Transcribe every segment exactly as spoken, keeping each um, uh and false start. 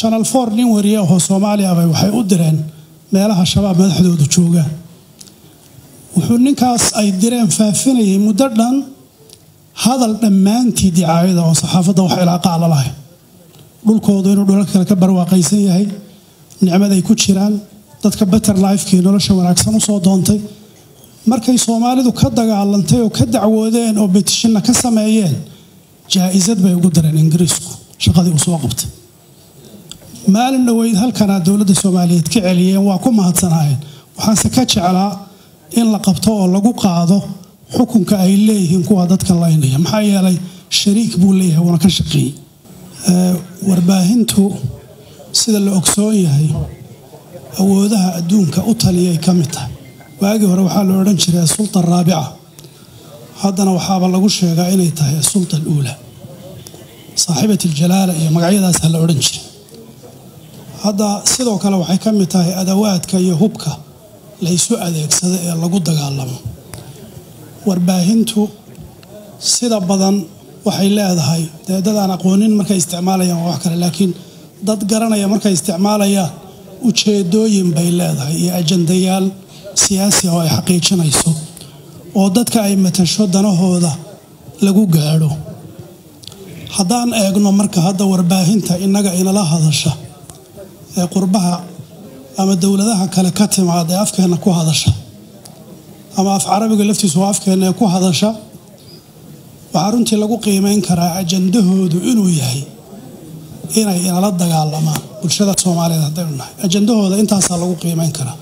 channel four nin wariye oo Soomaaliya bay waxay u direen meelaha shabaab madaxdoodu jooga wuxuu ninkaas ay direen faafinayay muddo dhan hadal dhamaantii dicaayada oo saxaafadda wax ilaa qaal lahayd dhulkoodu inuu dhulalka kale ka barwaaqaysan yahay nicmada ay ku jiraan dadka better life-kii nolosha wanaagsan u soo doontay markay Soomaalidu ka dagaalantay oo ka dacwoodeen oo petition ka sameeyeen jaa'izad bay ugu direen Ingiriisku shaqadii uu soo qabtay maalin dhaweyd halkana dawladda Soomaaliyeed ka celiyeen waa ku mahadsanaayeen waxaan ka jeclaa in la qabto oo lagu qaado xukunka ay leeyihiin kuwa dadka laynaya maxaa yeelay shariik buu leeyahay wana ka shaqeeyay warbaahintu sida la ogsoon yahay awoodaha adduunka u taliyay kamid tahay waagi hore waxa la oran jiray sulta raabica haddana waxaaba lagu sheegaa inay tahay sulta uula saaxibada jalaala iyo magacyadaas la oran jiray hadda sidoo kale waxay kamid tahay adawaadka iyo hubka la isu adeegsado ee lagu dagaalamo warbaahintu sida badan waxay leedahay dad aan aqoonin markay isticmaalayaan wax kale laakiin dad garanaya markay isticmaalayaan ujeedooyin bay leedahay iyo ajandayaal siyaasi oo ay xaqiijinayso oo dadka ay matasho danahooda lagu gaaro haddaan eegno marka hadda warbaahinta inaga inala hadasha ee qurbaha ama dawladaha kale ka timaada afkeena ku hadasha ama af carabiga laftiisu afkeena ku hadasha waxa runtii lagu qiimeyn karaa ajandahoodu inuu yahay inay inala dagaalamaan bulshada Soomaaliyeed hadday nahay ajandahooda intaas lagu qiimeyn karaa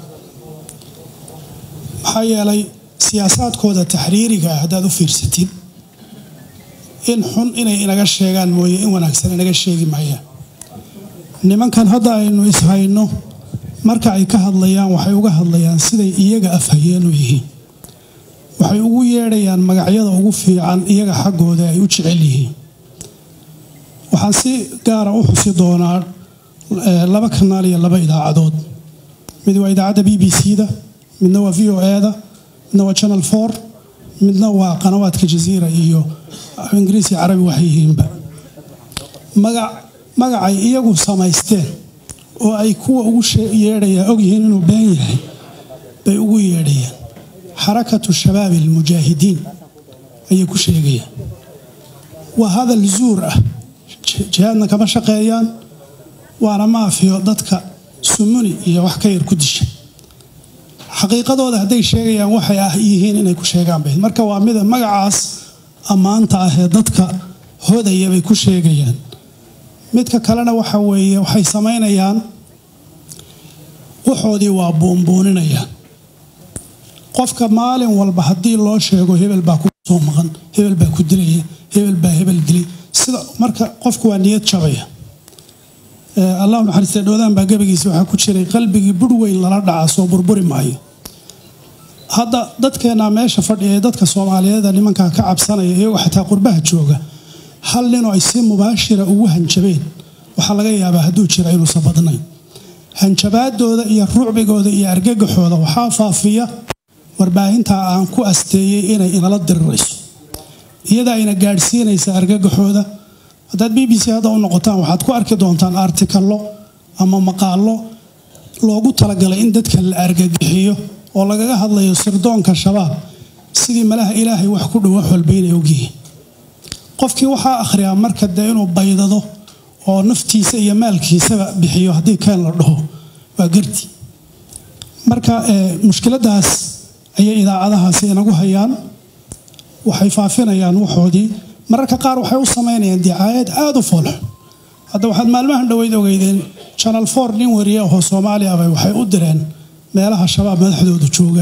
maxaa yeelay siyaasadkooda taxriiriga hadaad u fiirsatid in xun inay inaga sheegaan mooye in wanaagsan inaga sheegi maayaan nimankan hadda aynu ishayno marka ay ka hadlayaan waxay uga hadlayaan siday iyaga afhayeen u yihiin waxay ugu yeedhayaan magacyada ugu fiican iyaga xaqooda ay u jecel yihiin waxaan si gaar ah u xusi doonaa laba kanaal iyo laba idaacadood mid waa idaacadda B B C-da midna waa V O A-da midna waa channel four midna waa qanawaadka Jazeera iyo Ingiriisi Carabi waxay yihiinba magac magacay iyagu samaysteen oo ay kuwa ugu yeedhayaan og yihiin inuu been yahay bay ugu yeedhayaan xarakatu shabaab al-mujaahidiin ay ku sheegayaan waa hadal zuur ah jihadna kama shaqeeyaan waana maafiyo dadka sumuni iyo wax ka yar ku dishay xaqiiqadooda haday sheegayaan waxay ah yihiin inay ku sheegaan bay marka waa mid magacaas amaanta ah ee dadka hodaya bay ku sheegayaan midka kalena waxa weeye waxay sameynayaan waxoodii waa boonbooninayaan qofka maalin walba hadii loo sheego hebel baa ku soo maqan hebel baa ku dilaya hebel baa hebel dilay sida marka qofku waa niyad jabaya ee Allah naxariista doodaan baa gabagiisa waxa ku jiray qalbigi bur weyn lala dhaca soo burburi maayo hadda dadkeena meesha fadhiya dadka Soomaaliyeed nimanka ka cabsanaya iyagu xataa qurbaha jooga hal nin oo ay si mubaashira ugu hanjabeen waxa laga yaabaa haduu jiro inuu sabadnayn hanjabaadooda iyo ruucbigooda iyo argagaxooda waxa faafiya warbaahinta aan ku asteeyay inay inala dirirayso iyada ayna gaarsiinaysa argagaxooda hadaad B B C hada u noqotaan waxaad ku arki doontaan artikalo ama maqaalo loogu talagalay in dadka la argagaxiyo oo lagaga hadlayo sirdoonka shabaab sidii malaha Ilaahay wax ku dhaw wax walba inay ogyihiin qofkii waxa akhriya marka inuu baydado oo naftiisa iyo maalkiisa bixiyo hadii keen la dhaho waa garti marka mushkiladaas ay idaacadahaasi inagu hayaan waxay faafinayaan waxoodii mararka qaar waxay u sameeyaan dicaayad aad u fool hadda waxaad maalmahan dhaweyd ogeydeen channel four nin wariye oo Soomaaliya bay waxay u direen meelaha shabaab madaxdoodu jooga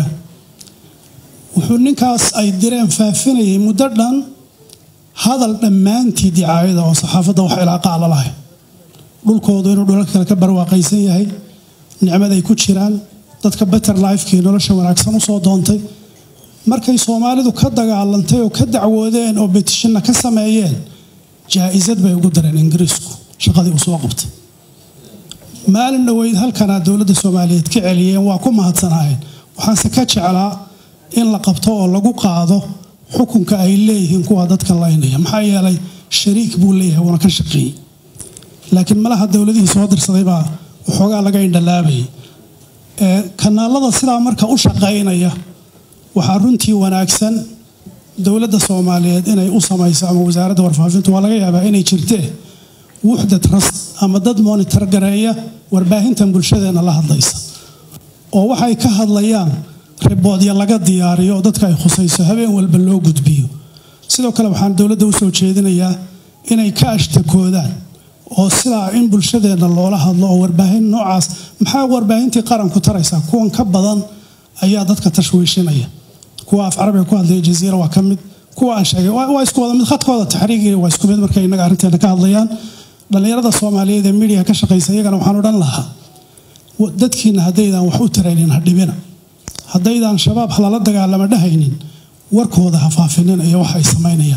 wuxuu ninkaas ay direen faafinayay muddo dhan hadal dhamaantii dicaayada oo saxaafadda wax ilaa qaal lahayd dhulkoodu inuu dhulalka kale ka barwaaqaysan yahay nicmada ay ku jiraan dadka better life-kii nolosha wanaagsan u soo doontay markay Soomaalidu ka dagaalantay oo ka dacwoodeen oo petition ka sameeyeen jaa'izad bay ugu direen Ingiriisku shaqadii uu soo qabtay maalin dhaweyd halkana dawladda Soomaaliyeed ka celiyeen waa ku mahadsanaayeen waxaan ka jeclaa in la qabto oo lagu qaado xukunka ay leeyihiin kuwa dadka laynaya maxaa yeelay shariik buu leeyahay wana ka shaqeeyay laakiin malaha dawladihii soo dirsaday baa waxoogaa laga indhalaabay ee kanaalada sidaa marka u shaqaynaya waxaa runtii wanaagsan dawladda Soomaaliyeed inay u samayso ama wasaaradda warfaafintu waa laga yaabaa inay jirtee wuxdad ras ama dad monitor gareeya warbaahintan bulshadeena la hadlaysa oo waxay ka hadlayaan riboodya laga diyaariyo dadka ay khusayso habeen walba loo gudbiyo sidoo kale waxaan dawladda u soo jeedinayaa inay ka ashtakoodaan oo sidaa in bulshadeena loola hadlo oo warbaahin noocaas maxaa warbaahintii qaranku taraysaa kuwan ka badan ayaa dadka tashwiishinaya kuwa af carabiga ku hadlaya jazeera waa kamid kuwa aan sheegay waa isku wada mid khadkooda taxriigiga waa isku mid markay inaga arinteena ka hadlayaan dhalinyarada Soomaaliyeed ee media ka shaqeysa iyagana waxaan odhan lahaa dadkiina haddaydan wax u taraynin hadhibina haddaydan shabaab halala dagaalama dhahaynin warkooda ha faafinin iyo wax ay sameynayaan